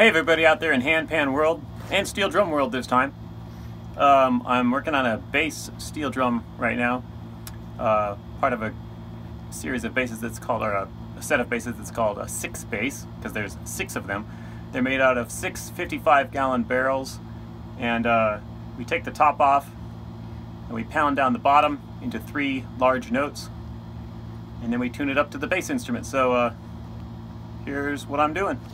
Hey everybody out there in hand pan world and steel drum world this time. I'm working on a bass steel drum right now, part of a series of basses that's called, or a set of basses that's called a 6 bass, because there's 6 of them. They're made out of 6 55-gallon barrels, and we take the top off and we pound down the bottom into 3 large notes, and then we tune it up to the bass instrument. So here's what I'm doing.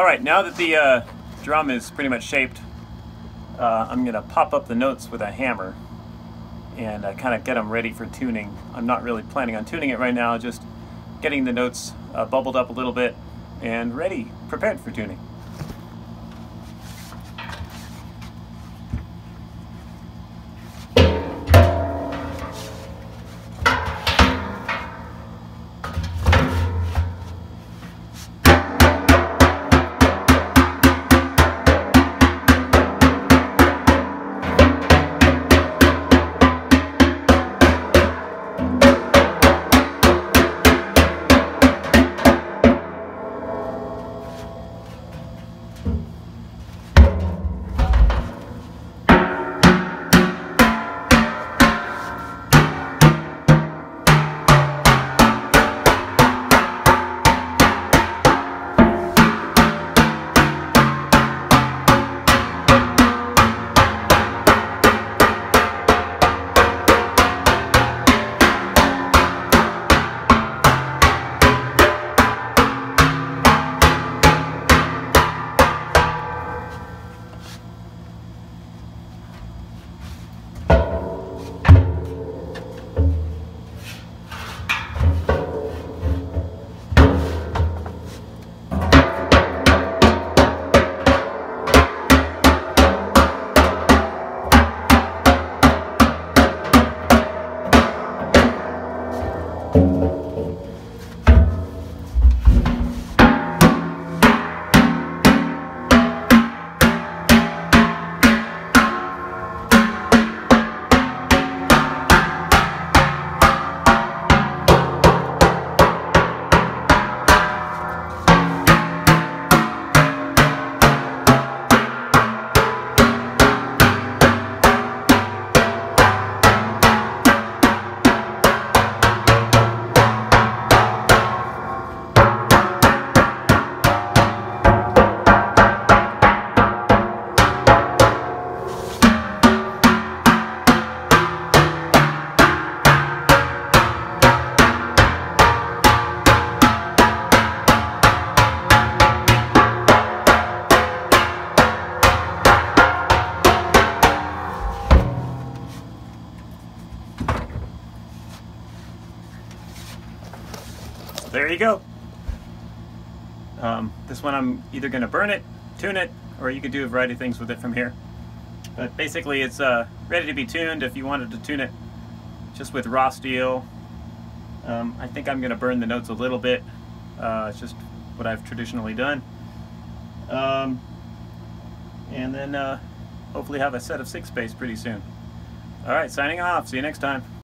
Alright, now that the drum is pretty much shaped, I'm going to pop up the notes with a hammer and kind of get them ready for tuning. I'm not really planning on tuning it right now, just getting the notes bubbled up a little bit and ready, prepared for tuning. There you go. This one I'm either going to burn it, tune it, or you could do a variety of things with it from here. But basically it's ready to be tuned if you wanted to tune it just with raw steel. I think I'm going to burn the notes a little bit. It's just what I've traditionally done. And then hopefully have a set of 6 bass pretty soon. Alright, signing off. See you next time.